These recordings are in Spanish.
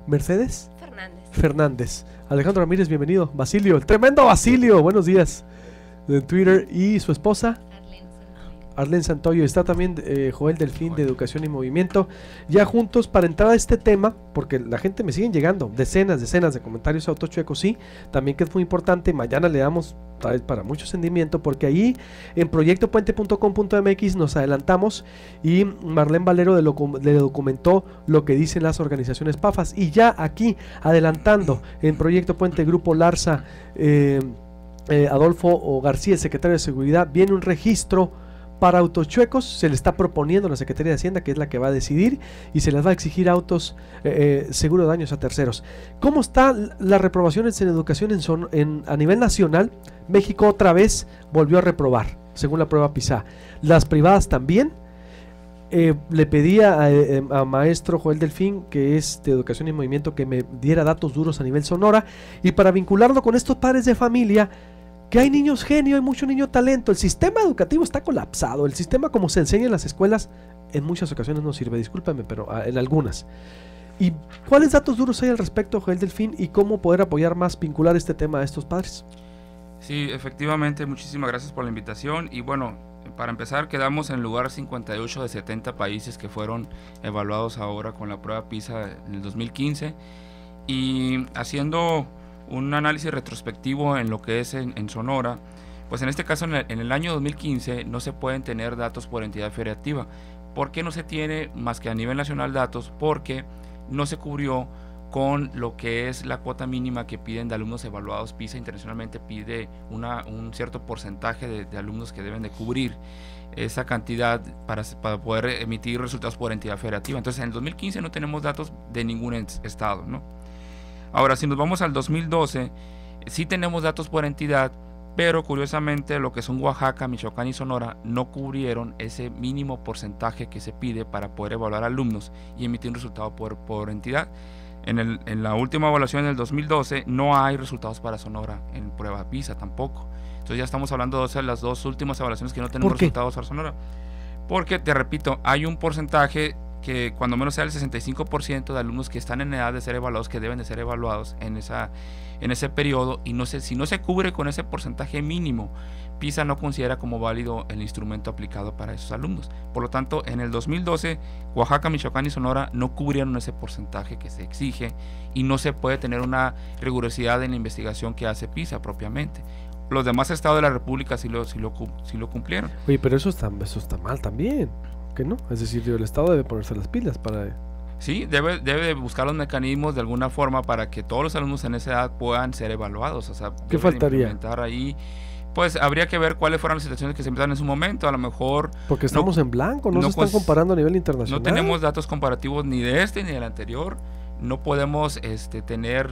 Mercedes Fernández. Alejandro Ramírez, bienvenido. Basilio, el tremendo Basilio, buenos días. De Twitter. Y su esposa Arlene Santoyo. Está también Joel Delfín de Educación y Movimiento. Ya juntos para entrar a este tema, porque la gente me siguen llegando, decenas de comentarios a Autochuecos, sí, también que es muy importante. Mañana le damos tal vez para mucho sentimiento, porque ahí en proyectopuente.com.mx nos adelantamos y Marlene Valero le documentó lo que dicen las organizaciones PAFAS. Y ya aquí, adelantando, en Proyecto Puente, Grupo Larsa, Adolfo García, el secretario de Seguridad, viene un registro para autochuecos. Se le está proponiendo a la Secretaría de Hacienda, que es la que va a decidir, y se les va a exigir autos seguro de daños a terceros. ¿Cómo están las reprobaciones en educación a nivel nacional? México otra vez volvió a reprobar, según la prueba PISA. Las privadas también. Le pedía a maestro Joel Delfín, que es de Educación y Movimiento, que me diera datos duros a nivel Sonora, y para vincularlo con estos padres de familia, que hay niños genio, hay mucho niño talento. El sistema educativo está colapsado. El sistema como se enseña en las escuelas en muchas ocasiones no sirve, discúlpame, pero en algunas. ¿Y cuáles datos duros hay al respecto, Joel Delfín, y cómo poder apoyar más, vincular este tema a estos padres? Sí, efectivamente, muchísimas gracias por la invitación. Y bueno, para empezar, quedamos en el lugar 58 de 70 países que fueron evaluados ahora con la prueba PISA en el 2015. Y haciendo un análisis retrospectivo en lo que es en Sonora, pues en este caso en el año 2015 no se pueden tener datos por entidad federativa. ¿Por qué no se tiene más que a nivel nacional datos? Porque no se cubrió con lo que es la cuota mínima que piden de alumnos evaluados. PISA internacionalmente pide un cierto porcentaje de alumnos que deben de cubrir esa cantidad para poder emitir resultados por entidad federativa. Entonces en el 2015 no tenemos datos de ningún estado, ¿no? Ahora, si nos vamos al 2012, sí tenemos datos por entidad, pero curiosamente lo que son Oaxaca, Michoacán y Sonora no cubrieron ese mínimo porcentaje que se pide para poder evaluar alumnos y emitir un resultado por entidad. En la última evaluación del 2012 no hay resultados para Sonora en prueba PISA tampoco. Entonces ya estamos hablando de las dos últimas evaluaciones que no tenemos resultados para Sonora. Porque, te repito, hay un porcentaje que cuando menos sea el 65% de alumnos que están en edad de ser evaluados, que deben de ser evaluados en ese periodo, y si no se cubre con ese porcentaje mínimo, PISA no considera como válido el instrumento aplicado para esos alumnos. Por lo tanto, en el 2012, Oaxaca, Michoacán y Sonora no cubrieron ese porcentaje que se exige, y no se puede tener una rigurosidad en la investigación que hace PISA propiamente. Los demás estados de la República sí lo cumplieron. Oye, pero eso está mal también, ¿que no? Es decir, el Estado debe ponerse las pilas para... Sí, debe buscar los mecanismos de alguna forma para que todos los alumnos en esa edad puedan ser evaluados. O sea, ¿qué faltaría? Implementar ahí, pues habría que ver cuáles fueron las situaciones que se implementaron en su momento. A lo mejor... Porque estamos en blanco, no se están comparando a nivel internacional. No tenemos datos comparativos ni de este ni del anterior. No podemos tener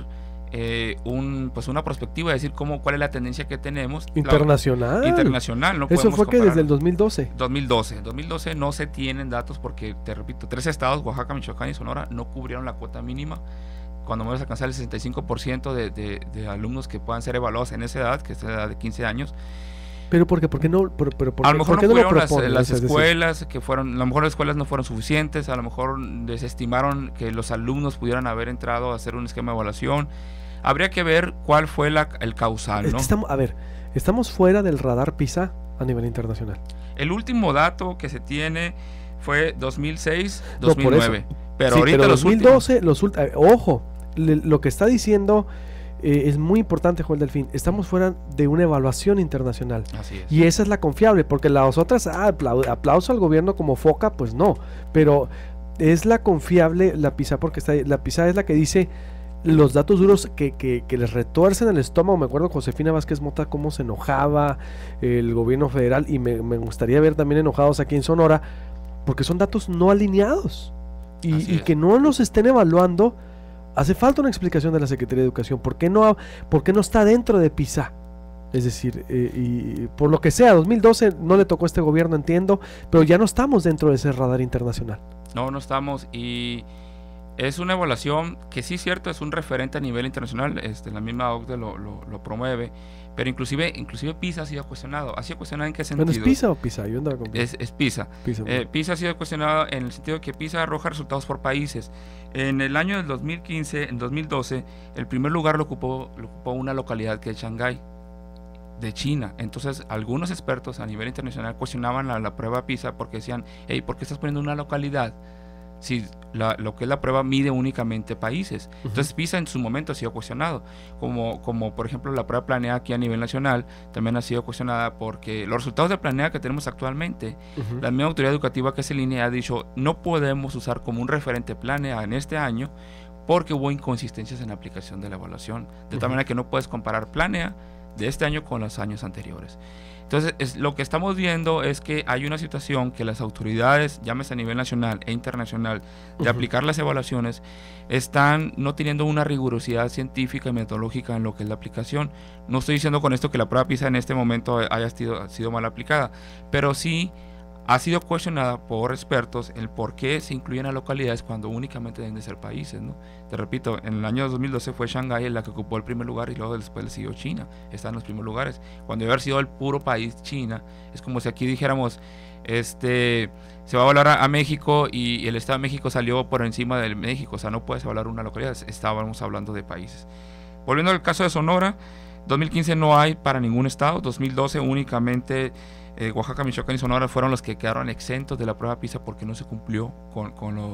una perspectiva de decir cuál es la tendencia que tenemos internacional. No eso fue que desde el 2012 no se tienen datos porque, te repito, 3 estados, Oaxaca, Michoacán y Sonora, no cubrieron la cuota mínima cuando menos alcanzar el 65% de alumnos que puedan ser evaluados en esa edad, que es la edad de 15 años. Pero ¿por qué no? A lo mejor no cubrieron las escuelas, a lo mejor las escuelas no fueron suficientes, a lo mejor desestimaron que los alumnos pudieran haber entrado a hacer un esquema de evaluación. Habría que ver cuál fue el causal, ¿no? Estamos fuera del radar PISA a nivel internacional. El último dato que se tiene fue 2006-2009. Pero ahorita pero 2012, ojo, lo que está diciendo es muy importante, Joel Delfín. Estamos fuera de una evaluación internacional. Así es. Y esa es la confiable, porque las otras, aplauso al gobierno como foca, pues no. Pero es la confiable, la PISA, porque la PISA es la que dice los datos duros que les retuercen el estómago. Me acuerdo Josefina Vázquez Mota cómo se enojaba el gobierno federal, y me gustaría ver también enojados aquí en Sonora, porque son datos no alineados y que no nos estén evaluando. Hace falta una explicación de la Secretaría de Educación. ¿Por qué no está dentro de PISA? Es decir, y por lo que sea, 2012 no le tocó a este gobierno, entiendo, pero ya no estamos dentro de ese radar internacional. No estamos, y Es una evaluación que sí, cierto, es un referente a nivel internacional, la misma OCDE lo promueve, pero inclusive PISA ha sido cuestionado. ¿Ha sido cuestionado en qué sentido? ¿Bueno, es PISA o PISA? Yo andaba con es PISA. PISA ha sido cuestionado en el sentido de que PISA arroja resultados por países. En el año del 2015, en 2012, el primer lugar lo ocupó una localidad que es Shanghái, de China. Entonces, algunos expertos a nivel internacional cuestionaban la prueba PISA porque decían, hey, ¿por qué estás poniendo una localidad si lo que es la prueba mide únicamente países? Entonces PISA en su momento ha sido cuestionado, como por ejemplo la prueba Planea aquí a nivel nacional también ha sido cuestionada, porque los resultados de Planea que tenemos actualmente, la misma autoridad educativa que es el INE ha dicho, no podemos usar como un referente Planea en este año porque hubo inconsistencias en la aplicación de la evaluación, de tal manera que no puedes comparar Planea de este año con los años anteriores. Entonces, lo que estamos viendo es que hay una situación que las autoridades, llámese a nivel nacional e internacional, de aplicar las evaluaciones, están no teniendo una rigurosidad científica y metodológica en lo que es la aplicación. No estoy diciendo con esto que la prueba PISA en este momento haya sido mal aplicada, pero sí ha sido cuestionada por expertos el por qué se incluyen a localidades cuando únicamente deben de ser países, ¿no? Te repito, en el año 2012 fue Shanghái la que ocupó el primer lugar y luego después le siguió China. Está en los primeros lugares. Cuando debe haber sido el puro país China, es como si aquí dijéramos, se va a evaluar a México y el Estado de México salió por encima del México. O sea, no puedes evaluar una localidad, estábamos hablando de países. Volviendo al caso de Sonora, 2015 no hay para ningún estado, 2012 únicamente Oaxaca, Michoacán y Sonora fueron los que quedaron exentos de la prueba PISA porque no se cumplió con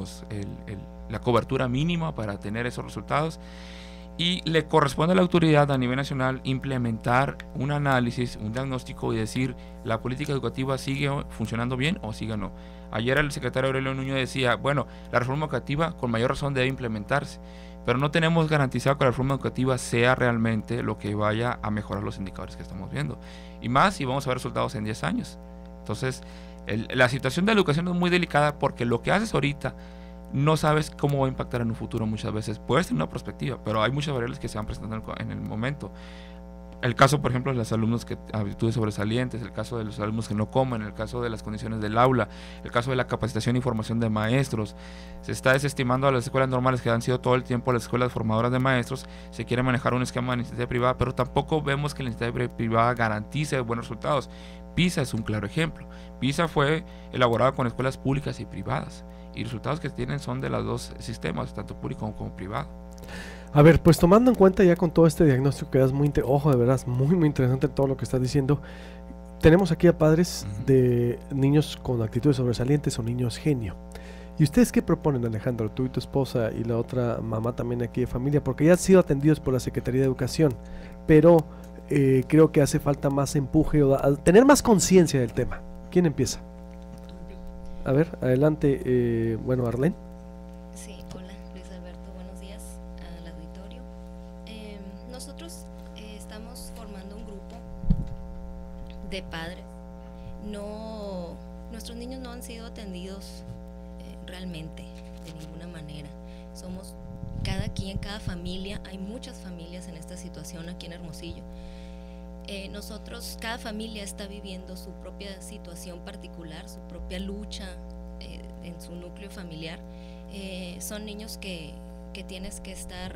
la cobertura mínima para tener esos resultados, y le corresponde a la autoridad a nivel nacional implementar un análisis, un diagnóstico y decir la política educativa sigue funcionando bien o sigue no. Ayer el secretario Aurelio Nuño decía, bueno, la reforma educativa con mayor razón debe implementarse, pero no tenemos garantizado que la reforma educativa sea realmente lo que vaya a mejorar los indicadores que estamos viendo. Y más si vamos a ver resultados en 10 años. Entonces, la situación de la educación es muy delicada porque lo que haces ahorita no sabes cómo va a impactar en un futuro muchas veces. Puedes tener una perspectiva, pero hay muchas variables que se van presentando en el momento. El caso, por ejemplo, de los alumnos que actitudes sobresalientes, el caso de los alumnos que no comen, el caso de las condiciones del aula, el caso de la capacitación y formación de maestros. Se está desestimando a las escuelas normales que han sido todo el tiempo las escuelas formadoras de maestros. Se quiere manejar un esquema de la iniciativa privada, pero tampoco vemos que la iniciativa privada garantice buenos resultados. PISA es un claro ejemplo. PISA fue elaborada con escuelas públicas y privadas, y los resultados que tienen son de los dos sistemas, tanto público como privado. A ver, pues tomando en cuenta ya con todo este diagnóstico que das ojo, de verdad, muy interesante todo lo que estás diciendo. Tenemos aquí a padres de niños con actitudes sobresalientes o niños genio. ¿Y ustedes qué proponen, Alejandro, tú y tu esposa y la otra mamá también aquí de familia? Porque ya han sido atendidos por la Secretaría de Educación, pero creo que hace falta más empuje o tener más conciencia del tema. ¿Quién empieza? A ver, adelante, bueno, Arlene. Sí, hola, Luis Alberto, buenos días al auditorio. Nosotros estamos formando un grupo de padres. Nuestros niños no han sido atendidos realmente de ninguna manera. Somos cada familia, hay muchas familias en esta situación aquí en Hermosillo. Cada familia está viviendo su propia situación particular, su propia lucha en su núcleo familiar. Son niños que tienes que estar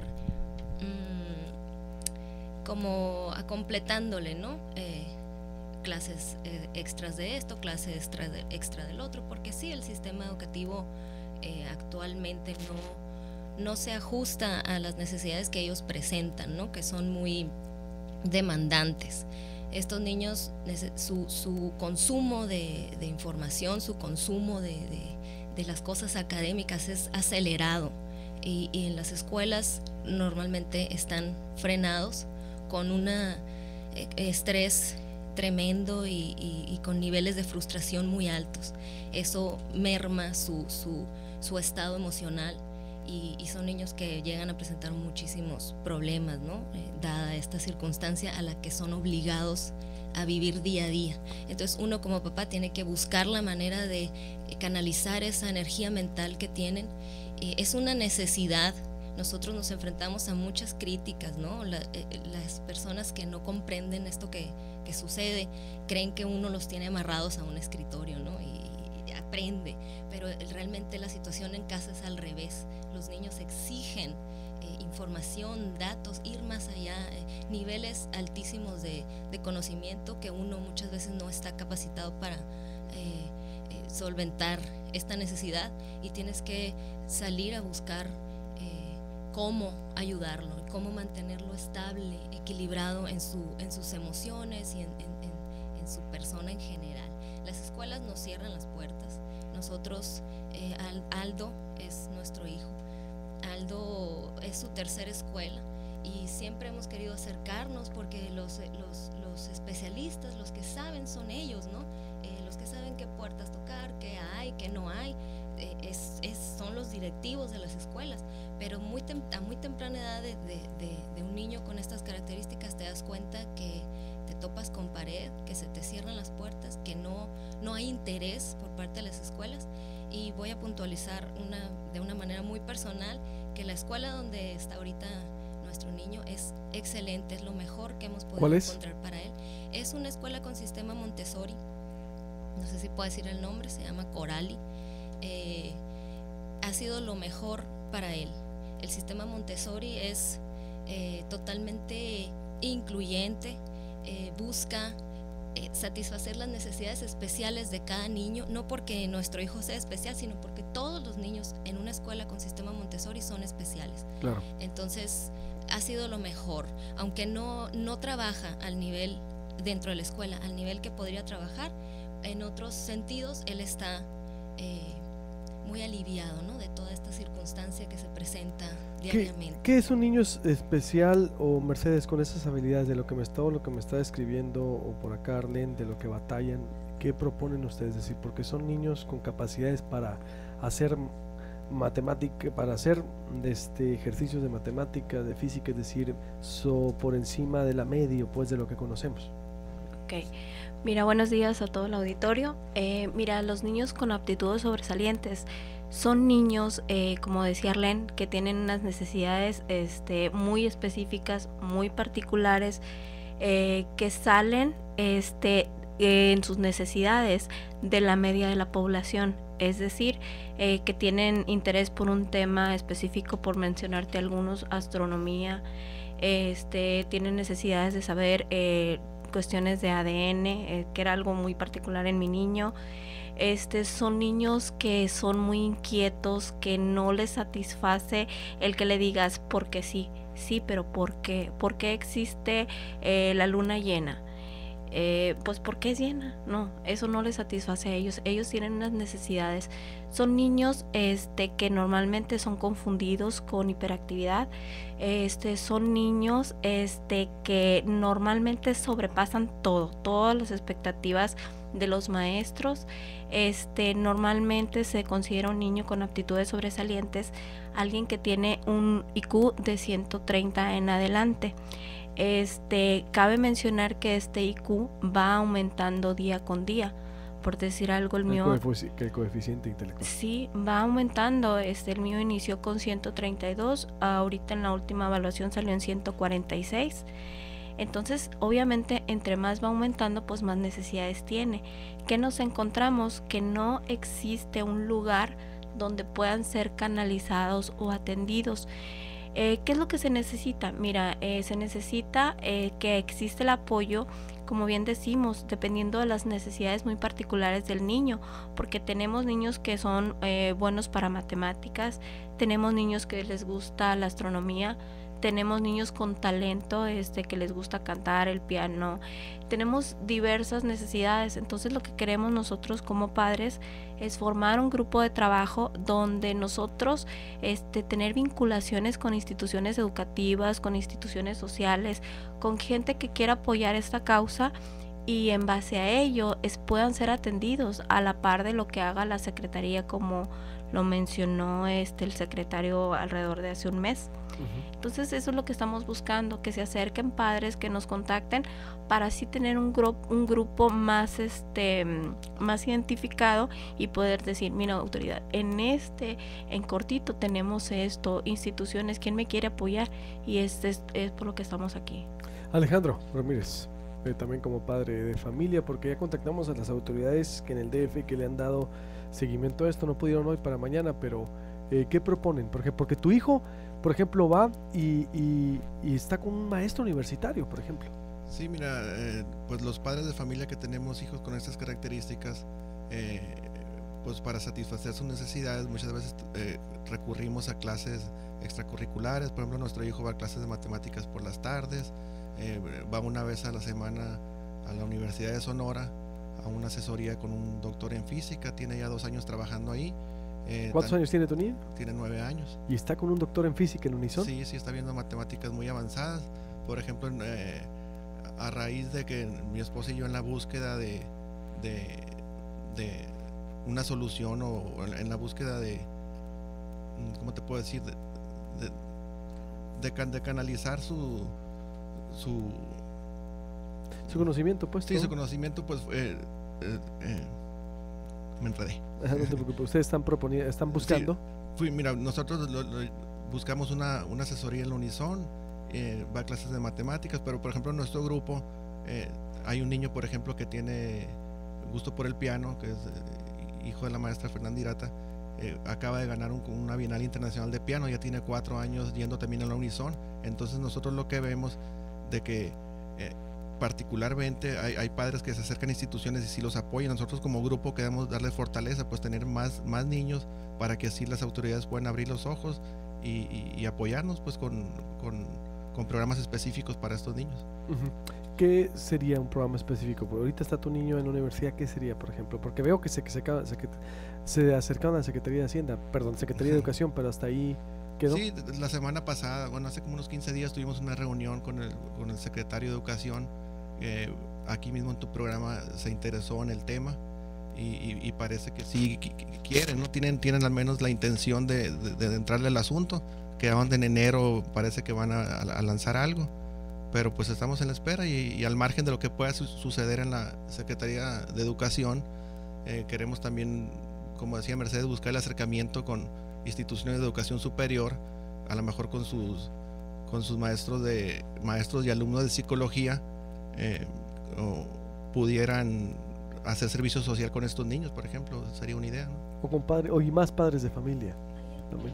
como completándole, ¿no? Clases extras de esto, clases extra del otro, porque sí, el sistema educativo actualmente no se ajusta a las necesidades que ellos presentan, ¿no? Que son muy demandantes. Estos niños, su consumo de información, su consumo de las cosas académicas es acelerado, y en las escuelas normalmente están frenados con un estrés tremendo y con niveles de frustración muy altos. Eso merma su estado emocional, y son niños que llegan a presentar muchísimos problemas, ¿no? Dada esta circunstancia a la que son obligados a vivir día a día. Entonces uno como papá tiene que buscar la manera de canalizar esa energía mental que tienen. Es una necesidad. Nosotros nos enfrentamos a muchas críticas, ¿no? Las personas que no comprenden esto que sucede creen que uno los tiene amarrados a un escritorio, ¿no? Y aprende, pero realmente la situación en casa es al revés. los niños exigen información, datos, ir más allá, niveles altísimos de conocimiento que uno muchas veces no está capacitado para solventar esta necesidad, y tienes que salir a buscar cómo ayudarlo, cómo mantenerlo estable, equilibrado en sus emociones y en su persona en general. Las escuelas nos cierran las puertas. Nosotros, Aldo es nuestro hijo, Aldo es su tercera escuela, y siempre hemos querido acercarnos porque los especialistas, los que saben son ellos, ¿no? Los que saben qué puertas tocar, qué hay, qué no hay, son los directivos de las escuelas, pero a muy temprana edad de un niño con estas características te das cuenta que te topas con pared, que se te cierran las puertas, que no hay interés por parte de las escuelas. Y voy a puntualizar de una manera muy personal que la escuela donde está ahorita nuestro niño es excelente, es lo mejor que hemos podido encontrar para él. Es una escuela con sistema Montessori, no sé si puedo decir el nombre, se llama Corali. Ha sido lo mejor para él. El sistema Montessori es totalmente incluyente, busca satisfacer las necesidades especiales de cada niño, no porque nuestro hijo sea especial, sino porque todos los niños en una escuela con sistema Montessori son especiales. Claro. Entonces ha sido lo mejor, aunque no trabaja al nivel dentro de la escuela, al nivel que podría trabajar, en otros sentidos él está muy aliviado, ¿no?, de toda esta circunstancia que se presenta diariamente. ¿Qué es un niño especial, o Mercedes, con esas habilidades de lo que me está describiendo, o por acá Arlene, de lo que batallan? ¿Qué proponen ustedes? Es decir, porque son niños con capacidades para hacer matemática, para hacer ejercicios de matemática, de física, es decir, por encima de la media, pues, de lo que conocemos. Ok, mira, buenos días a todo el auditorio. Mira, los niños con aptitudes sobresalientes son niños, como decía Arlene, que tienen unas necesidades muy específicas, muy particulares, que salen en sus necesidades de la media de la población. Es decir, que tienen interés por un tema específico, por mencionarte algunos, astronomía, tienen necesidades de saber cuestiones de ADN, que era algo muy particular en mi niño. Son niños que son muy inquietos, que no les satisface el que le digas porque sí, pero ¿por qué? ¿Por qué existe la luna llena? Pues porque es llena. No, eso no les satisface a ellos. Ellos tienen unas necesidades. Son niños que normalmente son confundidos con hiperactividad. Son niños que normalmente sobrepasan todas las expectativas de los maestros. Normalmente se considera un niño con aptitudes sobresalientes alguien que tiene un IQ de 130 en adelante. Cabe mencionar que este IQ va aumentando día con día. Por decir algo, el coeficiente intelectual. Sí, va aumentando. El mío inició con 132, ahorita en la última evaluación salió en 146. Entonces, obviamente, entre más va aumentando, pues más necesidades tiene. ¿Qué nos encontramos? Que no existe un lugar donde puedan ser canalizados o atendidos. ¿Qué es lo que se necesita? Mira, se necesita que existe el apoyo, como bien decimos, dependiendo de las necesidades muy particulares del niño, porque tenemos niños que son buenos para matemáticas, tenemos niños que les gusta la astronomía, tenemos niños con talento, que les gusta cantar, el piano, tenemos diversas necesidades. Entonces lo que queremos nosotros como padres es formar un grupo de trabajo donde nosotros tener vinculaciones con instituciones educativas, con instituciones sociales, con gente que quiera apoyar esta causa, y en base a ello puedan ser atendidos a la par de lo que haga la Secretaría, como lo mencionó el secretario alrededor de hace un mes. Entonces eso es lo que estamos buscando, que se acerquen padres, que nos contacten, para así tener un grupo más más identificado y poder decir, mira, autoridad, en cortito tenemos esto, instituciones, ¿quién me quiere apoyar? Y es por lo que estamos aquí. Alejandro Ramírez, también como padre de familia, porque ya contactamos a las autoridades que en el DF que le han dado seguimiento a esto, no pudieron hoy para mañana, pero ¿Qué proponen? Porque tu hijo, por ejemplo, va y está con un maestro universitario, por ejemplo. Sí, mira, pues los padres de familia que tenemos hijos con estas características, pues para satisfacer sus necesidades muchas veces recurrimos a clases extracurriculares. Por ejemplo, nuestro hijo va a clases de matemáticas por las tardes, va una vez a la semana a la Universidad de Sonora a una asesoría con un doctor en física, tiene ya 2 años trabajando ahí. ¿Cuántos años tiene tu niño? Tiene 9 años. ¿Y está con un doctor en física en Unison? Sí, está viendo matemáticas muy avanzadas. Por ejemplo, a raíz de que mi esposa y yo en la búsqueda de una solución o en la búsqueda de, ¿cómo te puedo decir? De canalizar su conocimiento, pues. Sí, su conocimiento, pues me enredé. No te preocupes, ustedes están buscando. Sí, mira, nosotros buscamos una asesoría en la Unison, va a clases de matemáticas, pero por ejemplo en nuestro grupo hay un niño, por ejemplo, que tiene gusto por el piano, que es hijo de la maestra Fernanda Irata, acaba de ganar una Bienal Internacional de Piano, ya tiene 4 años yendo también a la Unison. Entonces nosotros lo que vemos de que particularmente hay padres que se acercan a instituciones y sí los apoyan. Nosotros como grupo queremos darle fortaleza, pues tener más niños para que así las autoridades puedan abrir los ojos y apoyarnos pues con programas específicos para estos niños. ¿Qué sería un programa específico? Porque ahorita está tu niño en la universidad, ¿qué sería, por ejemplo? Porque veo que se acercaron a la Secretaría de Hacienda, perdón, Secretaría de Educación, pero hasta ahí quedó. Sí, la semana pasada, bueno, hace como unos 15 días tuvimos una reunión con el secretario de Educación. Aquí mismo en tu programa se interesó en el tema y parece que sí quieren, ¿no? Tienen al menos la intención de entrarle al asunto, que en enero parece que van a lanzar algo, pero pues estamos en la espera y al margen de lo que pueda suceder en la Secretaría de Educación, queremos también, como decía Mercedes, buscar el acercamiento con instituciones de educación superior, a lo mejor con sus maestros y alumnos de psicología, o pudieran hacer servicio social con estos niños, por ejemplo, sería una idea, ¿no? O con más padres de familia también.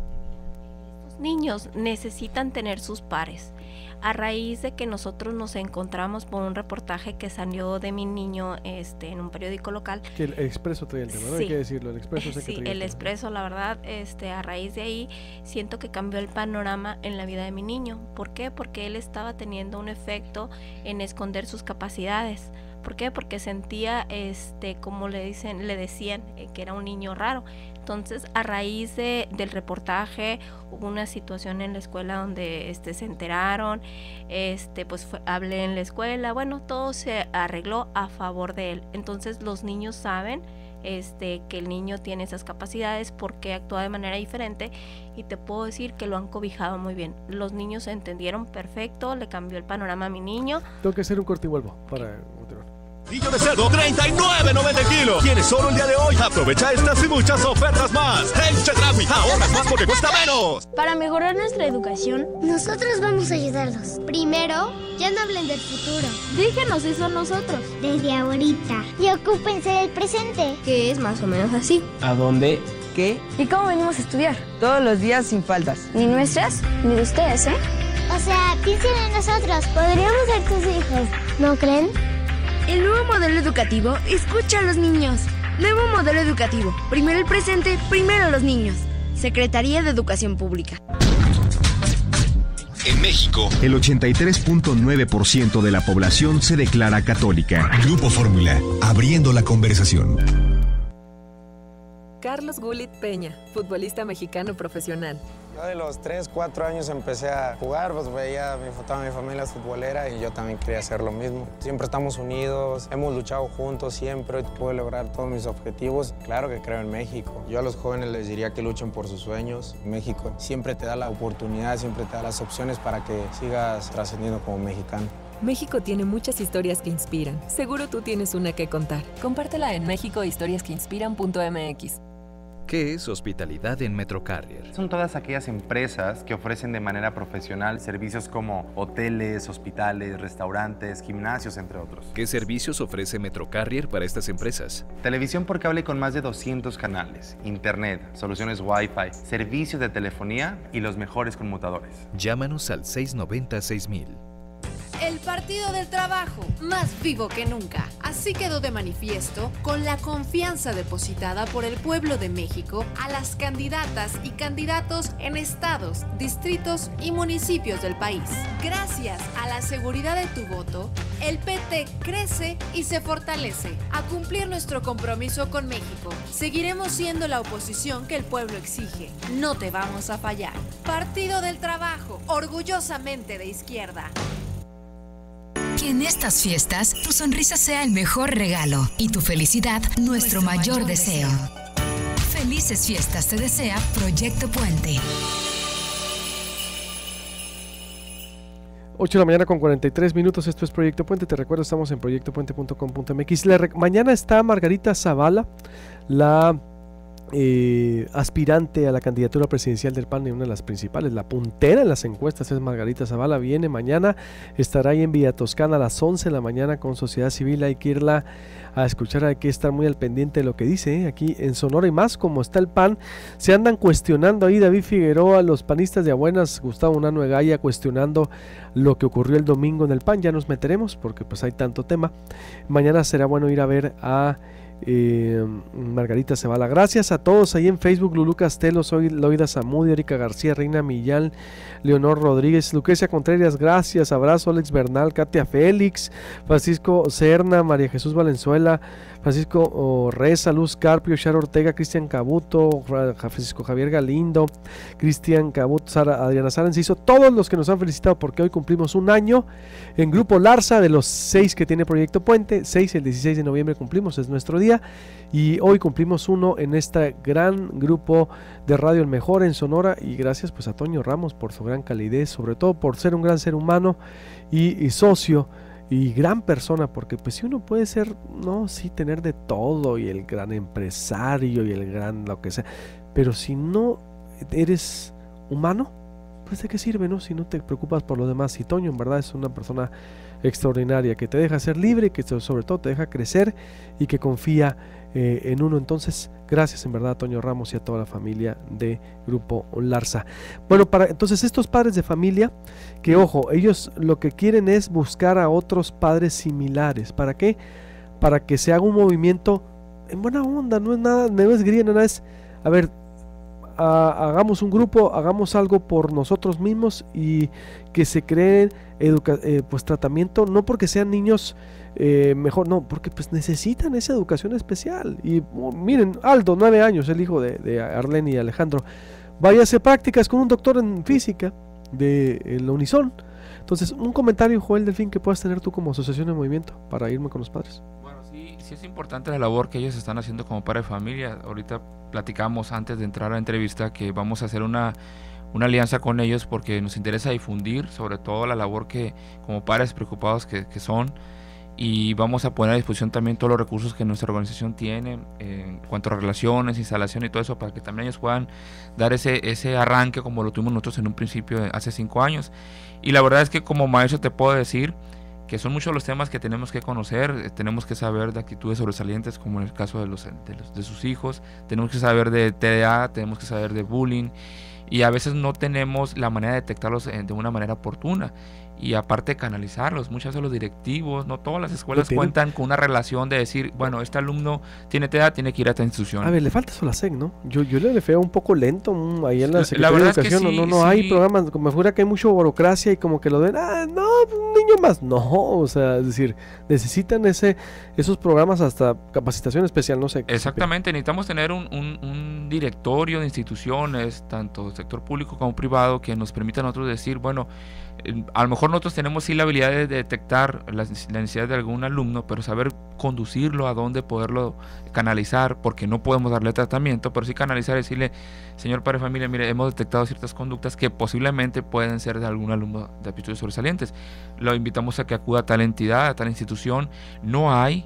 Los niños necesitan tener sus pares. A raíz de que nosotros nos encontramos por un reportaje que salió de mi niño en un periódico local. Que el Expreso traía el tema, ¿no? Sí. Hay que decirlo, el Expreso sé que sí, el Expreso, la verdad, a raíz de ahí siento que cambió el panorama en la vida de mi niño. ¿Por qué? Porque él estaba teniendo un efecto en esconder sus capacidades. ¿Por qué? Porque sentía, como le decían, que era un niño raro. Entonces, a raíz del reportaje, hubo una situación en la escuela donde se enteraron, pues hablé en la escuela, bueno, todo se arregló a favor de él. Entonces, los niños saben que el niño tiene esas capacidades, porque actúa de manera diferente, y te puedo decir que lo han cobijado muy bien. Los niños entendieron perfecto, le cambió el panorama a mi niño. Tengo que hacer un corte y vuelvo para continuar. Fillo de cerdo, $39.90 el kilo. Tienes solo el día de hoy. Aprovecha estas y muchas ofertas más. En Chedraui, ahorras más porque cuesta menos. Para mejorar nuestra educación, nosotros vamos a ayudarlos. Primero, ya no hablen del futuro. Déjenos eso a nosotros. Desde ahorita. Y ocúpense del presente. Que es más o menos así. ¿A dónde? ¿Qué? ¿Y cómo venimos a estudiar? Todos los días sin faltas. Ni nuestras, ni de ustedes, ¿eh? O sea, piensen en nosotros. Podríamos ser tus hijos, ¿no creen? El nuevo modelo educativo escucha a los niños. Nuevo modelo educativo. Primero el presente, primero los niños. Secretaría de Educación Pública. En México, el 83.9% de la población se declara católica. Grupo Fórmula, abriendo la conversación. Carlos Gullit Peña, futbolista mexicano profesional. Yo de los 3, 4 años empecé a jugar, pues veía toda mi familia es futbolera y yo también quería hacer lo mismo. Siempre estamos unidos, hemos luchado juntos siempre, pude lograr todos mis objetivos. Claro que creo en México. Yo a los jóvenes les diría que luchen por sus sueños. México siempre te da la oportunidad, siempre te da las opciones para que sigas trascendiendo como mexicano. México tiene muchas historias que inspiran. Seguro tú tienes una que contar. Compártela en mexicohistoriasqueinspiran.mx. ¿Qué es hospitalidad en Metrocarrier? Son todas aquellas empresas que ofrecen de manera profesional servicios como hoteles, hospitales, restaurantes, gimnasios, entre otros. ¿Qué servicios ofrece Metrocarrier para estas empresas? Televisión por cable con más de 200 canales, internet, soluciones Wi-Fi, servicios de telefonía y los mejores conmutadores. Llámanos al 690-6000. El Partido del Trabajo, más vivo que nunca. Así quedó de manifiesto con la confianza depositada por el pueblo de México a las candidatas y candidatos en estados, distritos y municipios del país. Gracias a la seguridad de tu voto, el PT crece y se fortalece. A cumplir nuestro compromiso con México, seguiremos siendo la oposición que el pueblo exige. No te vamos a fallar. Partido del Trabajo, orgullosamente de izquierda. Que en estas fiestas tu sonrisa sea el mejor regalo y tu felicidad nuestro mayor deseo. Felices fiestas te desea Proyecto Puente. 8 de la mañana con 43 minutos, esto es Proyecto Puente, te recuerdo, estamos en proyectopuente.com.mx. Mañana está Margarita Zavala, la aspirante a la candidatura presidencial del PAN, y una de las principales, la puntera en las encuestas es Margarita Zavala. Viene mañana, estará ahí en Villa Toscana a las 11 de la mañana con Sociedad Civil. Hay que irla a escuchar, hay que estar muy al pendiente de lo que dice aquí en Sonora, y más como está el PAN, se andan cuestionando ahí David Figueroa, los panistas de Abuenas, Gustavo Nano Egaya, cuestionando lo que ocurrió el domingo en el PAN. Ya nos meteremos porque pues hay tanto tema. Mañana será bueno ir a ver a Margarita Zavala. Gracias a todos ahí en Facebook: Lulú Castelo, soy Loida Zamudio, Erika García, Reina Millán, Leonor Rodríguez, Lucrecia Contreras, gracias, abrazo, Alex Bernal, Katia Félix, Francisco Serna, María Jesús Valenzuela, Francisco Reza, Luz Carpio, Shar Ortega, Cristian Cabuto, Francisco Javier Galindo, Cristian Cabuto, Adriana Sara Enciso, todos los que nos han felicitado porque hoy cumplimos un año en Grupo Larsa, de los 6 que tiene Proyecto Puente, 6 el 16 de noviembre cumplimos, es nuestro día, y hoy cumplimos uno en este gran grupo de Radio El Mejor en Sonora. Y gracias pues a Toño Ramos por su gran calidez, sobre todo por ser un gran ser humano y socio y gran persona, porque pues si uno puede ser, no, sí, tener de todo y el gran empresario y el gran lo que sea, pero si no eres humano, pues de qué sirve, ¿no? Si no te preocupas por los demás. Y Toño en verdad es una persona extraordinaria, que te deja ser libre, que sobre todo te deja crecer y que confía en uno. Entonces, gracias en verdad a Toño Ramos y a toda la familia de Grupo Larsa. Bueno, entonces estos padres de familia, que ojo, ellos lo que quieren es buscar a otros padres similares. ¿Para qué? Para que se haga un movimiento en buena onda, no es nada, no es grilla, nada, es, a ver, hagamos un grupo, hagamos algo por nosotros mismos y que se creen pues tratamiento, no porque sean niños mejor, no, porque pues necesitan esa educación especial. Y miren, Aldo, 9 años, el hijo de Arlene y Alejandro, vaya a hacer prácticas con un doctor en física de la Unison. Entonces, un comentario, Joel Delfín, que puedas tener tú como asociación de movimiento para irme con los padres. Bueno, sí es importante la labor que ellos están haciendo como padre de familia. Ahorita platicamos antes de entrar a la entrevista que vamos a hacer una alianza con ellos porque nos interesa difundir sobre todo la labor que como padres preocupados que son, y vamos a poner a disposición también todos los recursos que nuestra organización tiene en cuanto a relaciones, instalación y todo eso, para que también ellos puedan dar ese arranque como lo tuvimos nosotros en un principio hace 5 años. Y la verdad es que como maestro te puedo decir que son muchos los temas que tenemos que conocer, tenemos que saber de actitudes sobresalientes como en el caso de sus hijos, tenemos que saber de TDA, tenemos que saber de bullying, y a veces no tenemos la manera de detectarlos de una manera oportuna, y aparte de canalizarlos, muchas veces los directivos, no todas las escuelas cuentan con una relación de decir, bueno, este alumno tiene TDA, tiene que ir a esta institución. A ver, le falta Solasec, ¿no? Yo le veo un poco lento ahí en la Secretaría de Educación, es que sí, no hay programas, como me fuera que hay mucha burocracia y como que lo ven, no, un niño más, no, o sea, es decir, necesitan esos programas, hasta capacitación especial, no sé. Exactamente, necesitamos tener un directorio de instituciones, tanto sector público como privado, que nos permita a nosotros decir, bueno, a lo mejor nosotros tenemos sí la habilidad de detectar la necesidad de algún alumno, pero saber conducirlo a dónde poderlo canalizar, porque no podemos darle tratamiento, pero sí canalizar y decirle, señor padre de familia, mire, hemos detectado ciertas conductas que posiblemente pueden ser de algún alumno de aptitudes sobresalientes. Lo invitamos a que acuda a tal entidad, a tal institución. No hay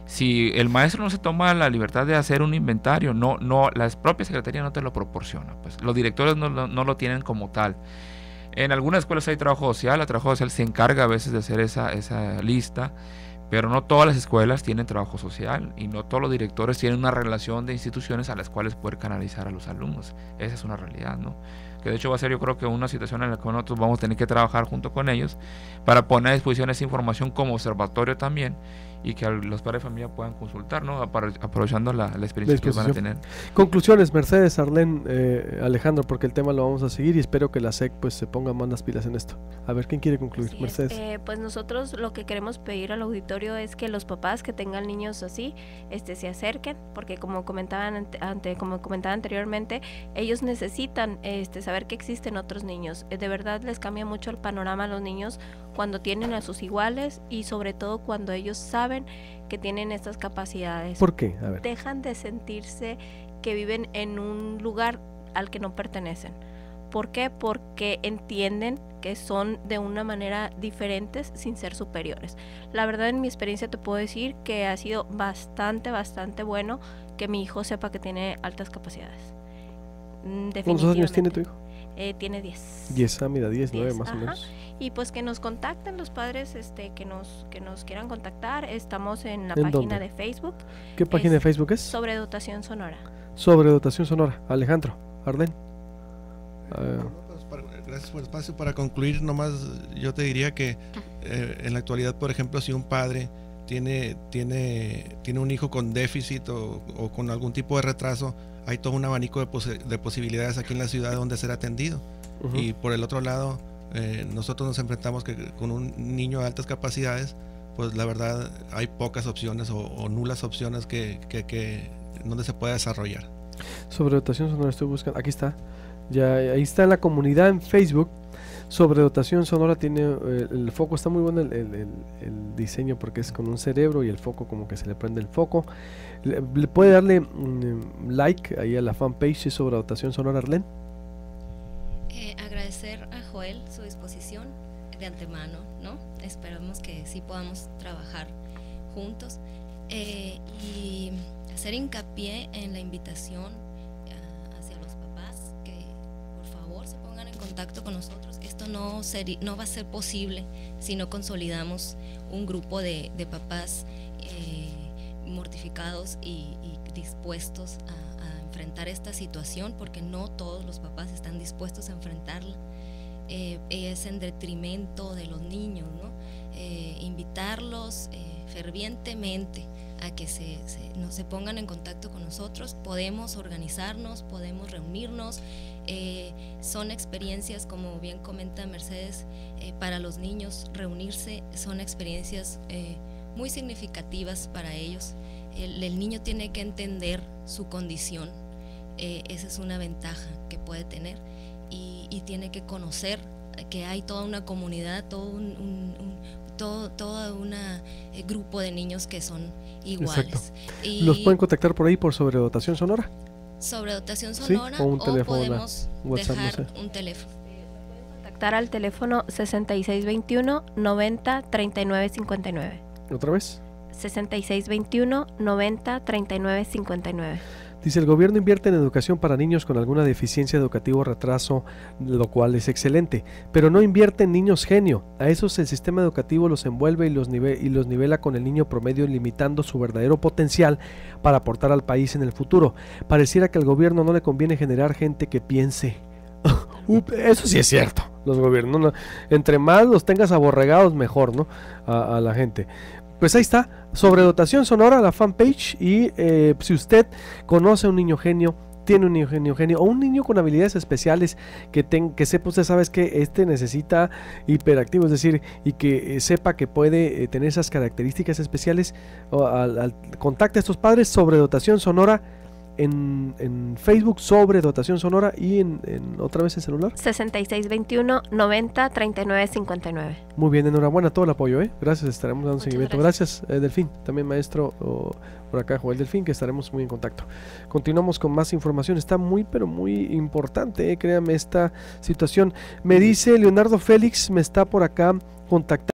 Si el maestro no se toma la libertad de hacer un inventario, la propia secretaría no te lo proporciona, pues los directores no lo tienen como tal. En algunas escuelas hay trabajo social, el trabajo social se encarga a veces de hacer esa lista, pero no todas las escuelas tienen trabajo social y no todos los directores tienen una relación de instituciones a las cuales poder canalizar a los alumnos. Esa es una realidad, ¿no? Que de hecho va a ser, yo creo que una situación en la que nosotros vamos a tener que trabajar junto con ellos para poner a disposición esa información como observatorio también, y que los padres de familia puedan consultar, ¿no? Aprovechando la experiencia que van a tener. Conclusiones, Mercedes, Arlén, Alejandro, porque el tema lo vamos a seguir y espero que la SEC pues se ponga más las pilas en esto. A ver, ¿quién quiere concluir? Así Mercedes. Pues nosotros lo que queremos pedir al auditorio es que los papás que tengan niños así se acerquen, porque como comentaba anteriormente, ellos necesitan saber que existen otros niños. De verdad les cambia mucho el panorama a los niños cuando tienen a sus iguales y sobre todo cuando ellos saben que tienen estas capacidades. ¿Por qué? A ver. Dejan de sentirse que viven en un lugar al que no pertenecen. ¿Por qué? Porque entienden que son de una manera diferentes sin ser superiores. La verdad, en mi experiencia te puedo decir que ha sido bastante bueno que mi hijo sepa que tiene altas capacidades. ¿Cuántos años tiene tu hijo? Tiene 10. 10, mira, 10, 9 más o menos. Y pues que nos contacten los padres que nos quieran contactar. Estamos en la ¿En página dónde? de Facebook. ¿Qué página de Facebook es? Sobredotación Sonora. Sobredotación Sonora. Alejandro, Arlén. Gracias por el espacio. Para concluir, nomás yo te diría que en la actualidad, por ejemplo, si un padre tiene un hijo con déficit o con algún tipo de retraso, hay todo un abanico de posibilidades aquí en la ciudad donde ser atendido. Y por el otro lado, nosotros nos enfrentamos que con un niño de altas capacidades, pues la verdad hay pocas opciones o nulas opciones que donde se pueda desarrollar. Sobredotación Sonora, estoy buscando, aquí está, ya ahí está en la comunidad en Facebook. Sobredotación Sonora tiene el foco, está muy bueno el diseño porque es con un cerebro y el foco como que se le prende el foco. Le puede darle like ahí a la fanpage de Sobredotación Sonora, Arlén. Agradecer a Joel su disposición de antemano, ¿no? Esperamos que sí podamos trabajar juntos y hacer hincapié en la invitación hacia los papás que por favor se pongan en contacto con nosotros. Esto no va a ser posible si no consolidamos un grupo de papás mortificados y dispuestos a enfrentar esta situación, porque no todos los papás están dispuestos a enfrentarla. Es en detrimento de los niños, ¿no? Invitarlos fervientemente a que se pongan en contacto con nosotros. Podemos organizarnos, podemos reunirnos. Son experiencias, como bien comenta Mercedes, para los niños reunirse son experiencias muy significativas para ellos. El niño tiene que entender su condición, esa es una ventaja que puede tener, y tiene que conocer que hay toda una comunidad, todo un grupo de niños que son iguales. Y ¿los pueden contactar por ahí por Sobredotación Sonora? Sobredotación Sonora, ¿sí? O un teléfono, podemos WhatsApp, dejar no sé. un teléfono. Contactar al teléfono 6621 90 39 59. ¿Otra vez? 6621 90 39 59. Dice, el gobierno invierte en educación para niños con alguna deficiencia educativa o retraso, lo cual es excelente, pero no invierte en niños genio. A esos el sistema educativo los envuelve y los nivela con el niño promedio, limitando su verdadero potencial para aportar al país en el futuro. Pareciera que al gobierno no le conviene generar gente que piense. Eso sí es cierto, los gobiernos, ¿no? Entre más los tengas aborregados, mejor, ¿no? A la gente. Pues ahí está, Sobredotación Sonora, la fanpage, y si usted conoce a un niño genio, tiene un niño genio o un niño con habilidades especiales que sepa usted, sabes que necesita hiperactivo, es decir, y que sepa que puede tener esas características especiales, contacte a estos padres. Sobredotación Sonora en Facebook, Sobredotación Sonora, y en otra vez el celular 6621 90 39 59. Muy bien, enhorabuena, todo el apoyo, gracias, estaremos dando seguimiento. Gracias, Delfín, también maestro por acá, Joel Delfín, que estaremos muy en contacto. Continuamos con más información, está muy pero muy importante, créame esta situación. Me dice Leonardo Félix, me está por acá contactando.